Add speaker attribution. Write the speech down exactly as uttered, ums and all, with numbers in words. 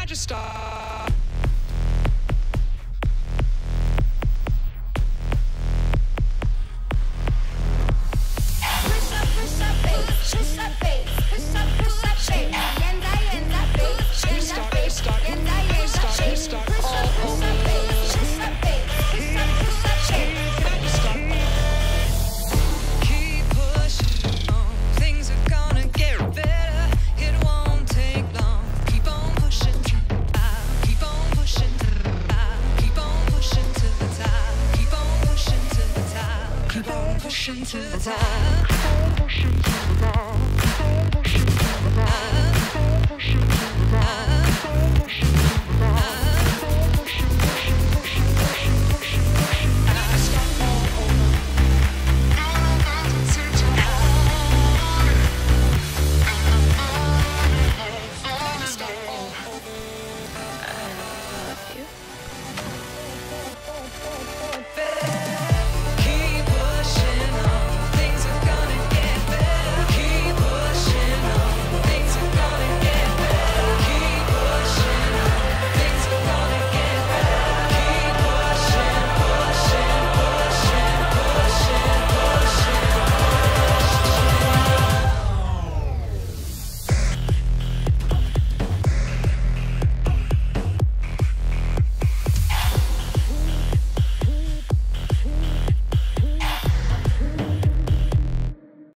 Speaker 1: just stop?
Speaker 2: Push up, push up, bass, push up, bass, push up, push up, bass. Yenda, yenda, bass, yenda, bass, yenda, yenda, bass. Push up, push up, bass, push up, bass, push up, push up, bass.
Speaker 1: Keep pushing on. Things are gonna get better. It won't take long. Keep on pushing to the top. Keep on pushing to the top. Keep on pushing to the top. Keep on pushing to the top. Keep on pushing to the top.